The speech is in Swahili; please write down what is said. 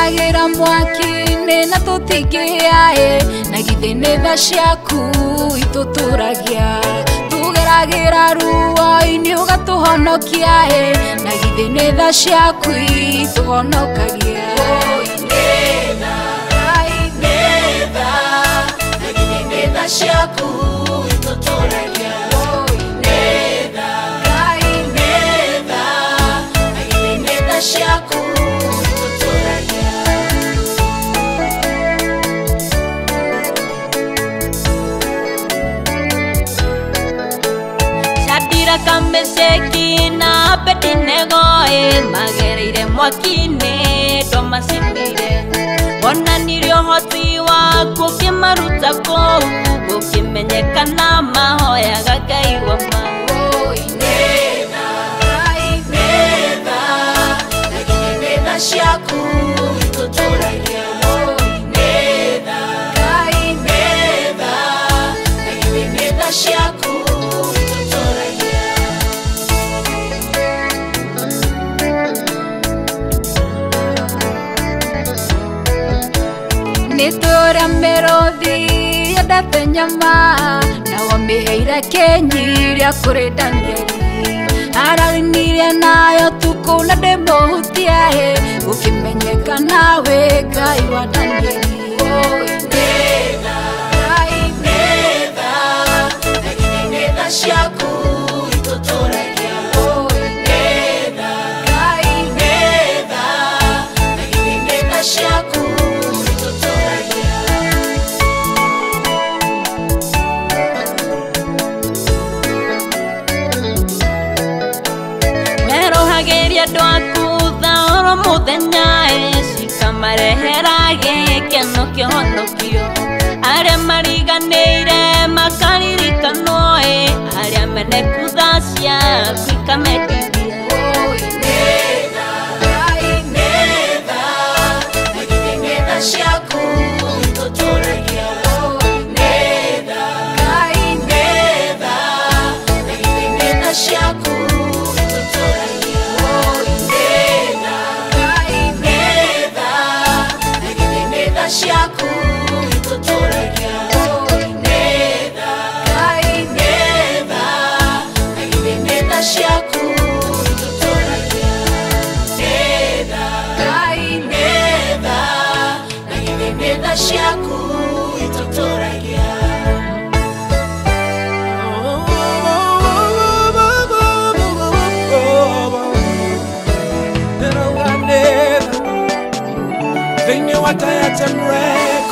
Tugeragira mwaki-inĩ na tũtingĩaĩ, na githĩ nĩ tha ciaku itũtũragia. Tugeragira ruo-inĩ ũgatũhonokia, na githĩ nĩ tha ciaku itũhonokagia. Nĩ tha, nĩ tha, na githĩ nĩ tha ciaku itũtũragia. Nĩ tha, nĩ tha, na githĩ nĩ tha ciaku. Kameseki na Abednego magereire mwaki-inĩ ndwamacinire. Wonanirie ũhoti waku ũkĩmaruta kũu, gũkĩmenyekana mahoyaga Ngai wa ma. Nĩ tha, nĩ tha, na githĩ nĩ tha ciaku itũtũragia. Nĩ tha, nĩ tha, na githĩ nĩ tha ciaku. Nĩtũũra mĩrũthi yendete nyama, na wamĩheire kĩnyirĩa kũrĩ Danieli. Aranĩirie nayo tukũ na ndĩmũhutie, gũkĩmenyekana wĩ Ngai wa Danieli. Nĩ tha, nĩ tha, na githĩ nĩ tha ciaku itũtũragia. Nĩ tha, nĩ tha, na githĩ nĩ tha ciaku. Andũ aku tha oro mũthenya, cikamarehera gĩkeno kĩa ũhonokio. Arĩa mariganĩire makaririkanwo, arĩa meneku tha ciaku ikamendithia. Nĩ tha, nĩ tha, na githĩ nĩ tha ciaku itũtũragia. Nĩ tha, nĩ tha, na githĩ nĩ tha ciaku. Ciaku itũtũragia. Nĩ tha, nĩ tha, na githĩ nĩ tha ciaku itũtũragia. Nĩ tha, nĩ tha, na githĩ nĩ tha ciaku itũtũragia. They knew what I had to read.